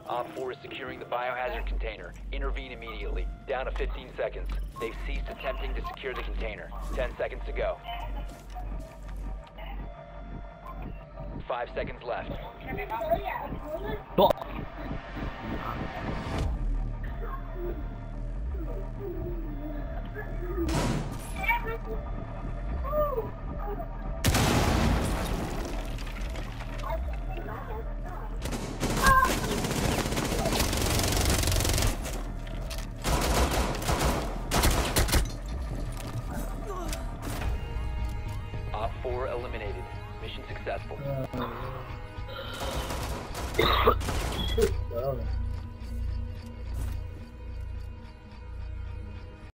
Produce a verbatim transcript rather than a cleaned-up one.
Op four is securing the biohazard container. Intervene immediately. Down to fifteen seconds. They've ceased attempting to secure the container. ten seconds to go. Five seconds left. Op four eliminated. Mission successful. Uh,